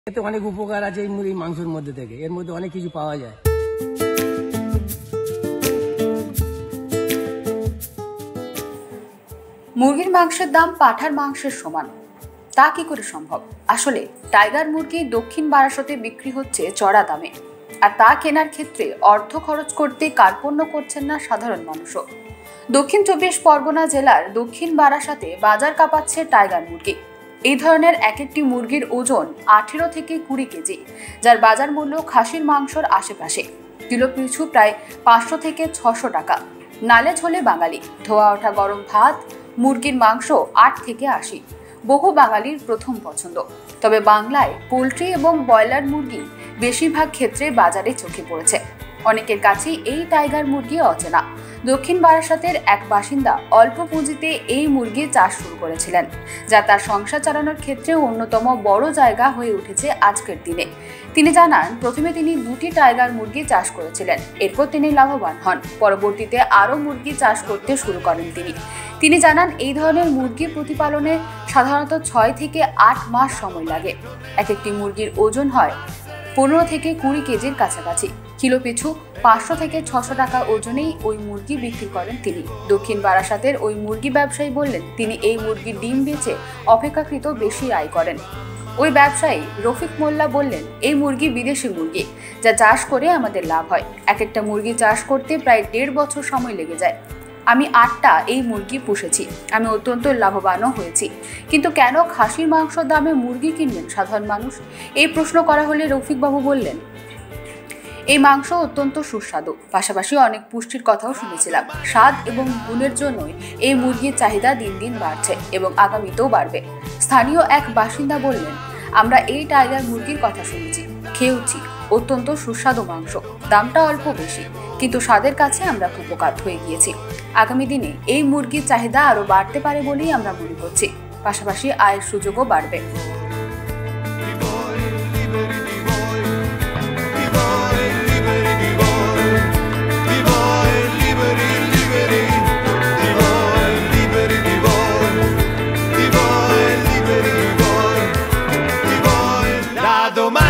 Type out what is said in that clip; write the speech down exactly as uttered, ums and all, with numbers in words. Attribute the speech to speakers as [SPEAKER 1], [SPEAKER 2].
[SPEAKER 1] এতে অনেক উপকার আছে এই মুরগির মাংসের মধ্যে থেকে, এর মধ্যে অনেক কিছু পাওয়া যায়।
[SPEAKER 2] মুরগির মাংসের দাম পাঁঠার মাংসের সমান, তা কি করে সম্ভব? আসলে টাইগার মুরগি দক্ষিণ বারাসতে বিক্রি হচ্ছে চড়া দামে, আর তা কেনার ক্ষেত্রে অর্থ খরচ করতে কার্পণ্য করছেন না সাধারণ মানুষও। দক্ষিণ চব্বিশ পরগনা জেলার দক্ষিণ বারাসাতে বাজার কাঁপাচ্ছে টাইগার মুরগি। এই ধরনের এক একটি মুরগির ওজন আঠেরো থেকে কুড়ি কেজি, যার বাজার মূল্য খাসির মাংসর আশেপাশে। কিলো পিছু প্রায় পাঁচশো থেকে ছশো টাকা। নালে ঝোলে বাঙালি, ধোয়া ওঠা গরম ভাত, মুরগির মাংস আট থেকে আশি, বহু বাঙালির প্রথম পছন্দ। তবে বাংলায় পোলট্রি এবং ব্রয়লার মুরগি বেশিরভাগ ক্ষেত্রে বাজারে চোখে পড়েছে। অনেকের কাছেই এই টাইগার মুরগি অচেনা। দক্ষিণ বারাসাতের এক বাসিন্দা অল্প পুঁজিতে এই মুরগির চাষ শুরু করেছিলেন, যা তার সংসার চালানোর ক্ষেত্রে অন্যতম বড় জায়গা হয়ে উঠেছে আজকের দিনে। তিনি জানান, প্রথমে তিনি দুটি টাইগার মুরগি চাষ করেছিলেন, এরপর তিনি লাভবান হন। পরবর্তীতে আরও মুরগি চাষ করতে শুরু করেন তিনি। তিনি জানান, এই ধরনের মুরগি প্রতিপালনে সাধারণত ছয় থেকে আট মাস সময় লাগে। এক একটি মুরগির ওজন হয় পনেরো থেকে কুড়ি কেজির কাছাকাছি। কিলো পিছু পাঁচশো থেকে ছশো টাকা ওজনেই ওই মুরগি বিক্রি করেন তিনি। দক্ষিণ বারাসাতের ওই মুরগি ব্যবসায়ী বললেন, তিনি এই মুরগির ডিম বেচে অপেক্ষাকৃত বেশি আয় করেন। ওই ব্যবসায়ী রফিক মোল্লা বললেন, এই মুরগি বিদেশি মুরগি, যা চাষ করে আমাদের লাভ হয়। এক একটা মুরগি চাষ করতে প্রায় দেড় বছর সময় লেগে যায়। আমি আটটা এই মুরগি পুষেছি, আমি অত্যন্ত লাভবানও হয়েছি। কিন্তু কেন খাসির মাংস দামে মুরগি কিনবেন সাধারণ মানুষ? এই প্রশ্ন করা হলে রফিকবাবু বললেন, এই মাংস অত্যন্ত সুস্বাদু, পাশাপাশি অনেক পুষ্টির কথাও শুনেছিলাম। স্বাদ এবং গুণের জন্যই এই মুরগির চাহিদা দিন দিন বাড়ছে এবং আগামীতেও বাড়বে। স্থানীয় এক বাসিন্দা বললেন, আমরা এই টাইগার মুরগির কথা শুনেছি, খেয়েওছি, অত্যন্ত সুস্বাদু মাংস, দামটা অল্প বেশি, কিন্তু স্বাদের কাছে আমরা উপকার হয়ে গিয়েছি। আগামী দিনে এই মুরগির চাহিদা আরও বাড়তে পারে বলেই আমরা মনে করছি, পাশাপাশি আয়ের সুযোগও বাড়বে।
[SPEAKER 3] domani